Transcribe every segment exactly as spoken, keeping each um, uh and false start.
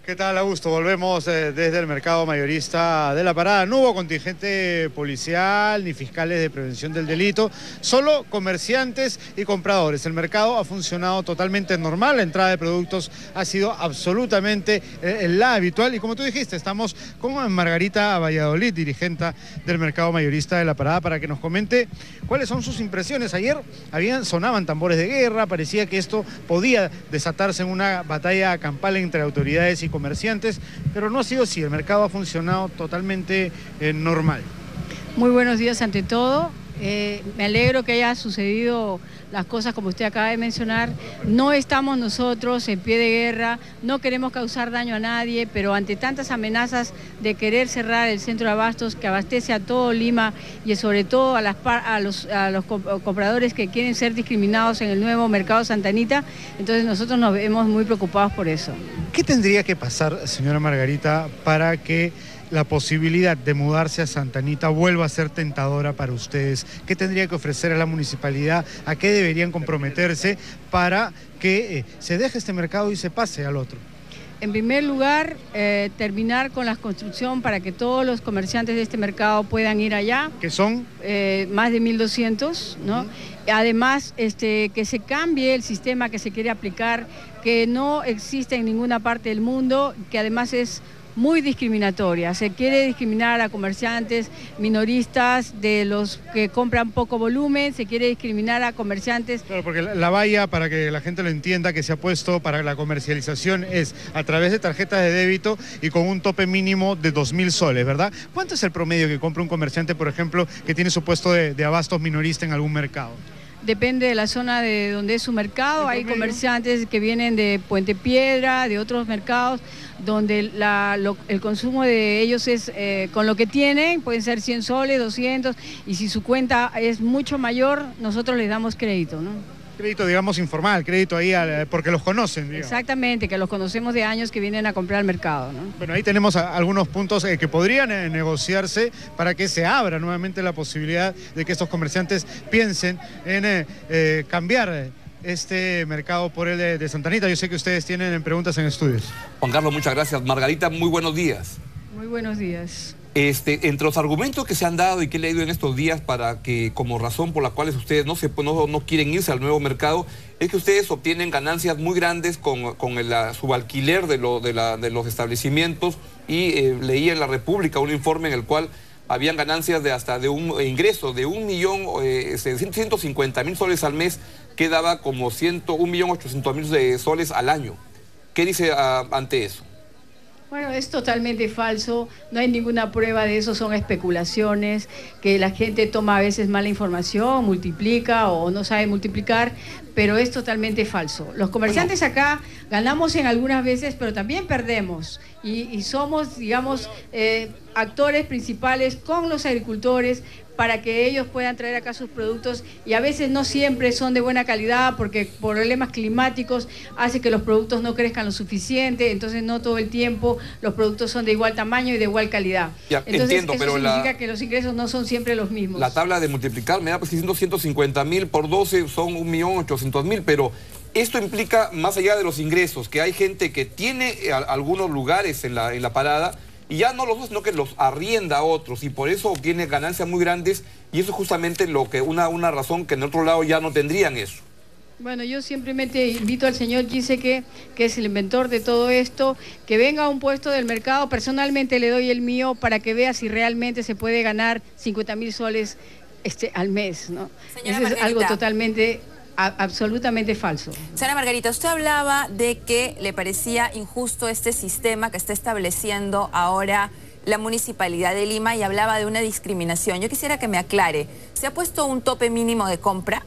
¿Qué tal, Augusto? Volvemos eh, desde el mercado mayorista de La Parada. No hubo contingente policial ni fiscales de prevención del delito, solo comerciantes y compradores. El mercado ha funcionado totalmente normal, la entrada de productos ha sido absolutamente eh, la habitual. Y como tú dijiste, estamos con Margarita Valladolid, dirigente del mercado mayorista de La Parada, para que nos comente cuáles son sus impresiones. Ayer habían, sonaban tambores de guerra, parecía que esto podía desatarse en una batalla campal entre autoridades y comerciantes, pero no ha sido así. El mercado ha funcionado totalmente eh, normal. Muy buenos días ante todo. Eh, me alegro que haya sucedido las cosas como usted acaba de mencionar. No estamos nosotros en pie de guerra, no queremos causar daño a nadie, pero ante tantas amenazas de querer cerrar el centro de abastos que abastece a todo Lima y sobre todo a, las, a, los, a los compradores que quieren ser discriminados en el nuevo mercado Santa Anita, entonces nosotros nos vemos muy preocupados por eso. ¿Qué tendría que pasar, señora Margarita, para que la posibilidad de mudarse a Santa Anita vuelva a ser tentadora para ustedes? ¿Qué tendría que ofrecer a la municipalidad? ¿A qué deberían comprometerse para que eh, se deje este mercado y se pase al otro? En primer lugar, eh, terminar con la construcción para que todos los comerciantes de este mercado puedan ir allá. ¿Qué son? Eh, más de mil doscientos, ¿no? Uh-huh. Además, este, que se cambie el sistema que se quiere aplicar, que no existe en ninguna parte del mundo, que además es muy discriminatoria. Se quiere discriminar a comerciantes minoristas de los que compran poco volumen, se quiere discriminar a comerciantes... Claro, porque la valla, para que la gente lo entienda, que se ha puesto para la comercialización es a través de tarjetas de débito y con un tope mínimo de dos mil soles, ¿verdad? ¿Cuánto es el promedio que compra un comerciante, por ejemplo, que tiene su puesto de, de abastos minorista en algún mercado? Depende de la zona de donde es su mercado. Hay comerciantes que vienen de Puente Piedra, de otros mercados, donde la, lo, el consumo de ellos es eh, con lo que tienen, pueden ser cien soles, doscientos, y si su cuenta es mucho mayor, nosotros les damos crédito, ¿no? Crédito, digamos, informal, crédito ahí al, porque los conocen, digamos. Exactamente, que los conocemos de años que vienen a comprar al mercado, ¿no? Bueno, ahí tenemos a, algunos puntos eh, que podrían eh, negociarse para que se abra nuevamente la posibilidad de que estos comerciantes piensen en eh, eh, cambiar este mercado por el de, de Santa Anita. Yo sé que ustedes tienen preguntas en estudios. Juan Carlos, muchas gracias. Margarita, muy buenos días. Muy buenos días. Este, entre los argumentos que se han dado y que he leído en estos días para que, como razón por la cual ustedes no, se, no, no quieren irse al nuevo mercado, es que ustedes obtienen ganancias muy grandes con, con el subalquiler de, lo, de, la, de los establecimientos, y eh, leí en La República un informe en el cual habían ganancias de hasta de un eh, ingreso de un millón eh, ciento cincuenta mil soles al mes, que daba como un millón ochocientos mil soles al año. ¿Qué dice uh, ante eso? Bueno, es totalmente falso, no hay ninguna prueba de eso, son especulaciones, que la gente toma a veces mala información, multiplica o no sabe multiplicar, pero es totalmente falso. Los comerciantes acá ganamos en algunas veces, pero también perdemos, y, y somos, digamos, eh, actores principales con los agricultores, para que ellos puedan traer acá sus productos, y a veces no siempre son de buena calidad porque problemas climáticos hacen que los productos no crezcan lo suficiente, entonces no todo el tiempo los productos son de igual tamaño y de igual calidad. Ya, entonces entiendo, eso pero significa la, que los ingresos no son siempre los mismos. La tabla de multiplicar me da pues ciento cincuenta mil por doce son un millón ochocientos mil, pero esto implica, más allá de los ingresos, que hay gente que tiene a, algunos lugares en la, en la parada y ya no los usa, sino que los arrienda a otros, y por eso obtiene ganancias muy grandes, y eso es justamente lo que una, una razón que en otro lado ya no tendrían eso. Bueno, yo simplemente invito al señor Giesecke, que es el inventor de todo esto, que venga a un puesto del mercado. Personalmente le doy el mío para que vea si realmente se puede ganar cincuenta mil soles este, al mes, ¿no? Eso es algo totalmente... A, absolutamente falso. Señora Margarita, usted hablaba de que le parecía injusto este sistema que está estableciendo ahora la Municipalidad de Lima, y hablaba de una discriminación. Yo quisiera que me aclare, ¿se ha puesto un tope mínimo de compra?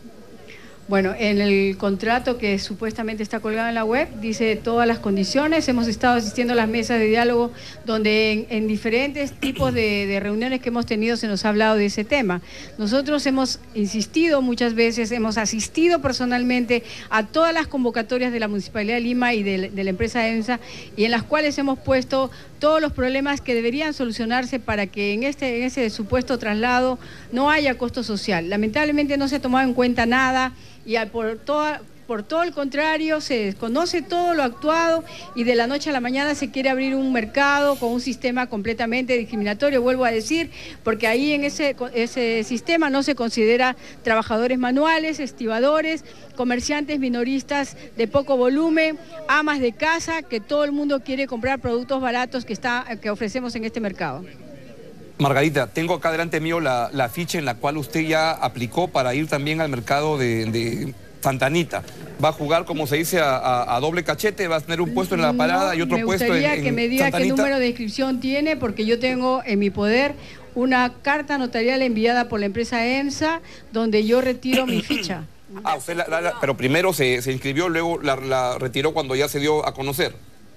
Bueno, en el contrato que supuestamente está colgado en la web, dice todas las condiciones. Hemos estado asistiendo a las mesas de diálogo donde en, en diferentes tipos de, de reuniones que hemos tenido se nos ha hablado de ese tema. Nosotros hemos insistido muchas veces, hemos asistido personalmente a todas las convocatorias de la Municipalidad de Lima y de, de la empresa EMSA, y en las cuales hemos puesto todos los problemas que deberían solucionarse para que en, este, en ese supuesto traslado no haya costo social. Lamentablemente no se ha tomado en cuenta nada, y por toda, por todo el contrario, se desconoce todo lo actuado y de la noche a la mañana se quiere abrir un mercado con un sistema completamente discriminatorio, vuelvo a decir, porque ahí en ese, ese sistema no se considera trabajadores manuales, estibadores, comerciantes minoristas de poco volumen, amas de casa, que todo el mundo quiere comprar productos baratos que, está, que ofrecemos en este mercado. Margarita, tengo acá delante mío la, la ficha en la cual usted ya aplicó para ir también al mercado de, de Santa Anita. Va a jugar, como se dice, a, a, a doble cachete, va a tener un puesto en la parada no, y otro puesto en, en Me gustaría que me diga Santa qué Anita. número de inscripción tiene, porque yo tengo en mi poder una carta notarial enviada por la empresa EMSA, donde yo retiro mi ficha. Ah, usted la, la, la, pero primero se, se inscribió, luego la, la retiró cuando ya se dio a conocer.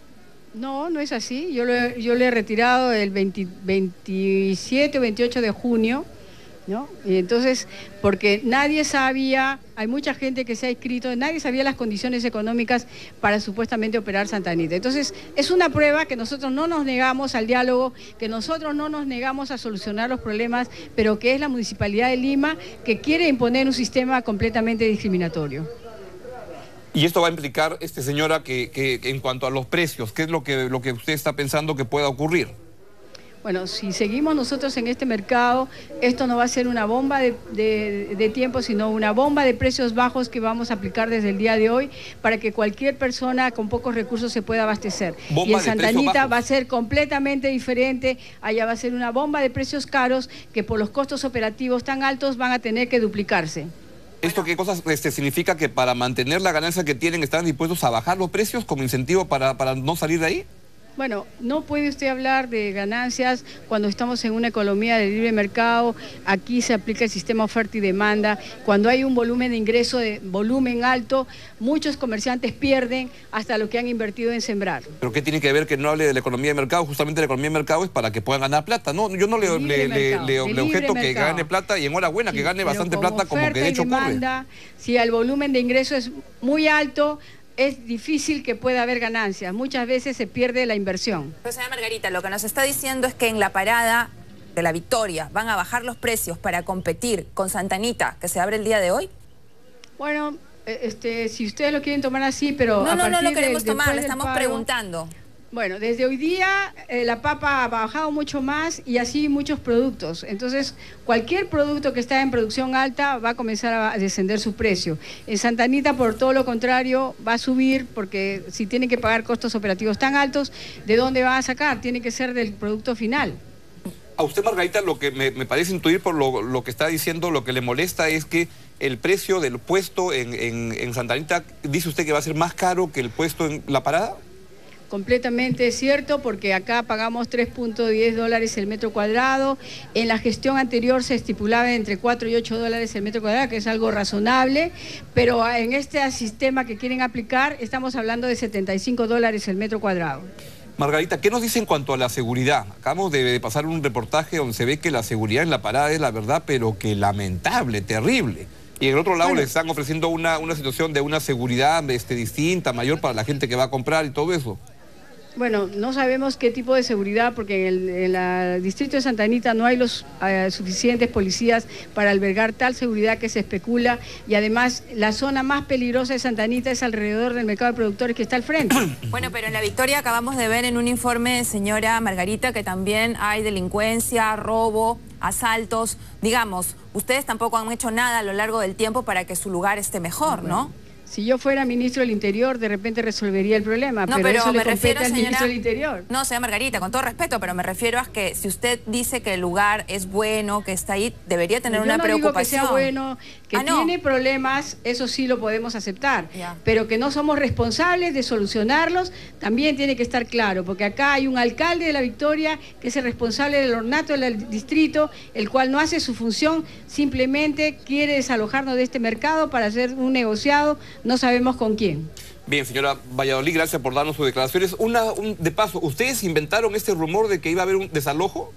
No, no es así. Yo, lo he, yo le he retirado el veinte, veintisiete o veintiocho de junio, ¿no? Y entonces, porque nadie sabía, hay mucha gente que se ha inscrito, nadie sabía las condiciones económicas para supuestamente operar Santa Anita. Entonces, es una prueba que nosotros no nos negamos al diálogo, que nosotros no nos negamos a solucionar los problemas, pero que es la Municipalidad de Lima que quiere imponer un sistema completamente discriminatorio. Y esto va a implicar, este, señora, que, que, que en cuanto a los precios, ¿qué es lo que, lo que usted está pensando que pueda ocurrir? Bueno, si seguimos nosotros en este mercado, esto no va a ser una bomba de, de, de tiempo, sino una bomba de precios bajos que vamos a aplicar desde el día de hoy para que cualquier persona con pocos recursos se pueda abastecer. Bomba y en Santa Anita va a ser completamente diferente, allá va a ser una bomba de precios caros que por los costos operativos tan altos van a tener que duplicarse. ¿Esto qué cosas este, significa? ¿Que para mantener la ganancia que tienen están dispuestos a bajar los precios como incentivo para, para no salir de ahí? Bueno, no puede usted hablar de ganancias cuando estamos en una economía de libre mercado. Aquí se aplica el sistema oferta y demanda. Cuando hay un volumen de ingreso de volumen alto, muchos comerciantes pierden hasta lo que han invertido en sembrar. ¿Pero qué tiene que ver que no hable de la economía de mercado? Justamente la economía de mercado es para que puedan ganar plata. No, yo no le, le, mercado, le, le, le objeto que mercado. gane plata y enhorabuena, sí, que gane bastante plata como que de hecho demanda, ocurre. Si el volumen de ingreso es muy alto, es difícil que pueda haber ganancias. Muchas veces se pierde la inversión. Pero señora Margarita, lo que nos está diciendo es que en la parada de la Victoria van a bajar los precios para competir con Santa Anita, que se abre el día de hoy. Bueno, este, si ustedes lo quieren tomar así, pero no, a no, partir no lo queremos de, tomar, le estamos pago, preguntando. Bueno, desde hoy día eh, la papa ha bajado mucho más y así muchos productos. Entonces, cualquier producto que está en producción alta va a comenzar a descender su precio. En Santa Anita, por todo lo contrario, va a subir porque si tienen que pagar costos operativos tan altos, ¿de dónde van a sacar? Tiene que ser del producto final. A usted, Margarita, lo que me, me parece intuir por lo, lo que está diciendo, lo que le molesta es que el precio del puesto en, en, en Santa Anita, ¿dice usted que va a ser más caro que el puesto en la parada? Completamente cierto, porque acá pagamos tres punto diez dólares el metro cuadrado. En la gestión anterior se estipulaba entre cuatro y ocho dólares el metro cuadrado, que es algo razonable, pero en este sistema que quieren aplicar estamos hablando de setenta y cinco dólares el metro cuadrado. Margarita, ¿qué nos dice en cuanto a la seguridad? Acabamos de, de pasar un reportaje donde se ve que la seguridad en la parada es la verdad, pero que lamentable, terrible. Y en el otro lado bueno, les están ofreciendo una, una situación de una seguridad este, distinta, mayor para la gente que va a comprar y todo eso. Bueno, no sabemos qué tipo de seguridad, porque en el, en el distrito de Santa Anita no hay los eh, suficientes policías para albergar tal seguridad que se especula, y además la zona más peligrosa de Santa Anita es alrededor del mercado de productores que está al frente. Bueno, pero en la Victoria acabamos de ver en un informe, señora Margarita, que también hay delincuencia, robo, asaltos. Digamos, ustedes tampoco han hecho nada a lo largo del tiempo para que su lugar esté mejor, ¿no? Si yo fuera ministro del Interior, de repente resolvería el problema, no, pero, pero eso me le refiero, compete al señora, ministro del Interior. No, señora Margarita, con todo respeto, pero me refiero a que si usted dice que el lugar es bueno, que está ahí, debería tener yo una no preocupación. Digo que sea bueno, que ah, no. tiene problemas, eso sí lo podemos aceptar, ya. Pero que no somos responsables de solucionarlos, también tiene que estar claro, porque acá hay un alcalde de la Victoria que es el responsable del ornato del distrito, el cual no hace su función, simplemente quiere desalojarnos de este mercado para hacer un negociado, no sabemos con quién. Bien, señora Valladolid, gracias por darnos sus declaraciones. Una, un, de paso, ¿ustedes inventaron este rumor de que iba a haber un desalojo?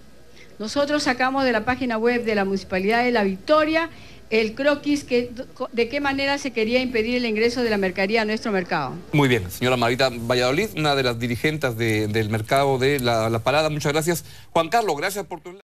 Nosotros sacamos de la página web de la Municipalidad de La Victoria el croquis que, de qué manera se quería impedir el ingreso de la mercadería a nuestro mercado. Muy bien, señora Margarita Valladolid, una de las dirigentes de, del mercado de la, la Parada. Muchas gracias. Juan Carlos, gracias por tu...